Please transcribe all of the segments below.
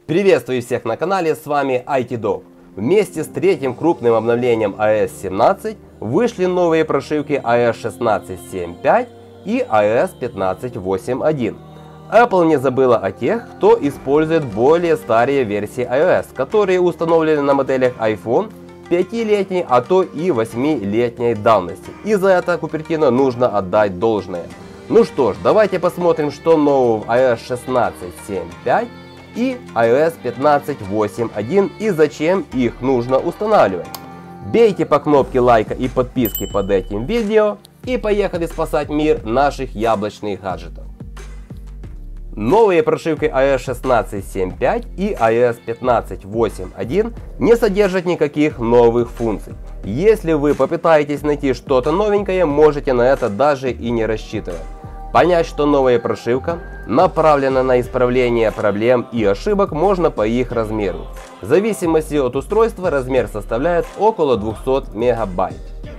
Приветствую всех на канале, с вами IT-Dog. Вместе с третьим крупным обновлением iOS 17 вышли новые прошивки iOS 16.7.5 и iOS 15.8.1. Apple не забыла о тех, кто использует более старые версии iOS, которые установлены на моделях iPhone 5-летней, а то и 8-летней давности. И за это Купертино нужно отдать должное. Ну что ж, давайте посмотрим, что нового в iOS 16.7.5 и iOS 15.8.1 и зачем их нужно устанавливать. Бейте по кнопке лайка и подписки под этим видео и поехали спасать мир наших яблочных гаджетов. Новые прошивки iOS 16.7.5 и iOS 15.8.1 не содержат никаких новых функций. Если вы попытаетесь найти что-то новенькое, можете на это даже и не рассчитывать. Понять, что новая прошивка направлена на исправление проблем и ошибок, можно по их размеру. В зависимости от устройства размер составляет около 200 мегабайт.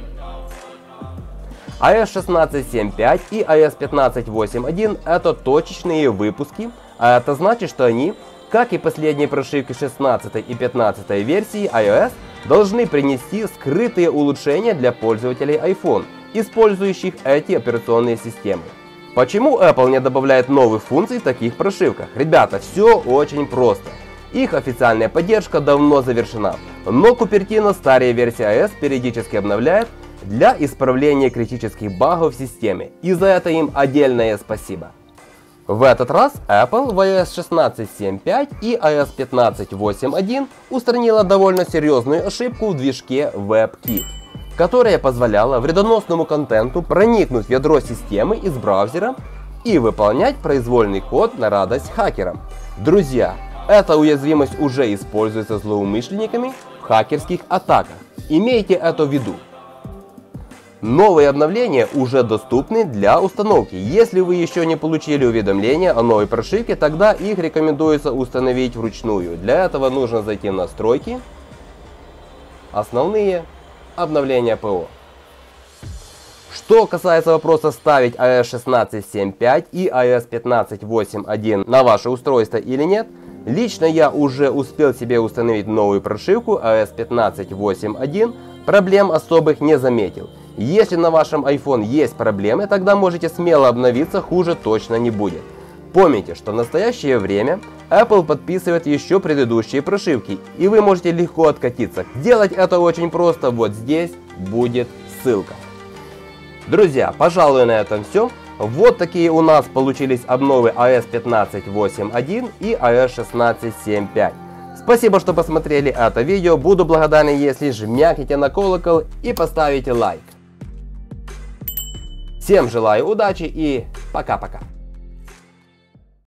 iOS 16.7.5 и iOS 15.8.1 это точечные выпуски, а это значит, что они, как и последние прошивки 16 и 15 версии iOS, должны принести скрытые улучшения для пользователей iPhone, использующих эти операционные системы. Почему Apple не добавляет новых функций в таких прошивках? Ребята, все очень просто. Их официальная поддержка давно завершена, но Купертино старые версии iOS периодически обновляет для исправления критических багов в системе, и за это им отдельное спасибо. В этот раз Apple в iOS 16.7.5 и iOS 15.8.1 устранила довольно серьезную ошибку в движке WebKit, которая позволяла вредоносному контенту проникнуть в ядро системы из браузера и выполнять произвольный код на радость хакерам. Друзья, эта уязвимость уже используется злоумышленниками в хакерских атаках. Имейте это в виду. Новые обновления уже доступны для установки. Если вы еще не получили уведомления о новой прошивке, тогда их рекомендуется установить вручную. Для этого нужно зайти в настройки, основные, обновления ПО. Что касается вопроса ставить iOS 16.7.5 и iOS 15.8.1 на ваше устройство или нет, лично я уже успел себе установить новую прошивку iOS 15.8.1, проблем особых не заметил. Если на вашем iPhone есть проблемы, тогда можете смело обновиться, хуже точно не будет. Помните, что в настоящее время Apple подписывает еще предыдущие прошивки, и вы можете легко откатиться. Делать это очень просто, вот здесь будет ссылка. Друзья, пожалуй, на этом все. Вот такие у нас получились обновы iOS 15.8.1 и iOS 16.7.5. Спасибо, что посмотрели это видео. Буду благодарен, если жмякните на колокол и поставите лайк. Всем желаю удачи и пока-пока.